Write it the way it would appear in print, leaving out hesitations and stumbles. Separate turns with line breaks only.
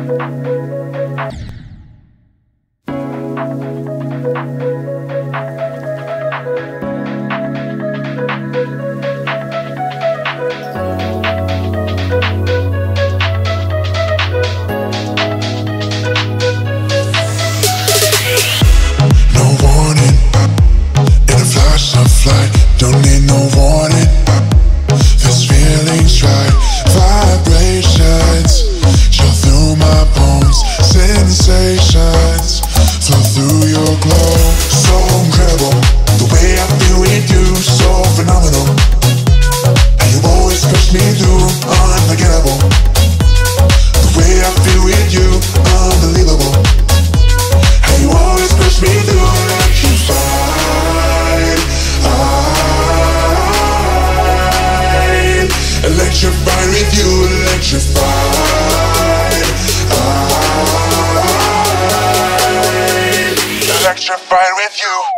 Don't need no warning, this feeling's right. Vibrations chill through my bones, sensations flow through your glow. So incredible, the way I feel with you, so phenomenal. And you always push me through, unforgettable. The way I feel with you, unbelievable. And you always push me through, electrified with you, electrified. Electrified with you.